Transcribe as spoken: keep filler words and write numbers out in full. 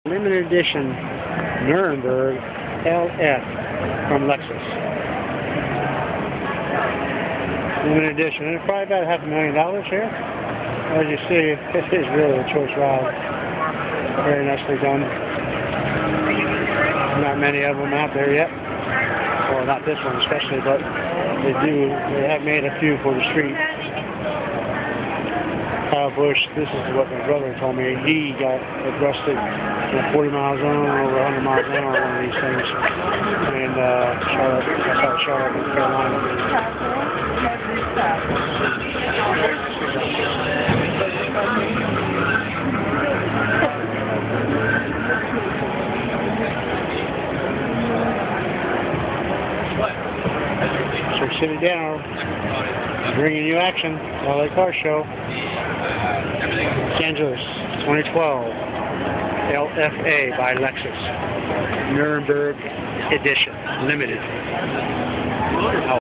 Limited Edition Neremburg L F from Lexus. Limited Edition. It's probably about half a million dollars here. As you see, it is really a choice ride. Very nicely done. Not many of them out there yet. Well, not this one especially, but they do. They have made a few for the street. Kyle Bush, this is what my brother told me. He got arrested at forty miles an hour, over one hundred miles an hour on one of these things. And uh, Charlotte, that's how Charlotte, North Carolina. So City Dano, bringing you action, L A Car Show, Los Angeles, twenty twelve, L F A by Lexus, Neremburg Edition, Limited.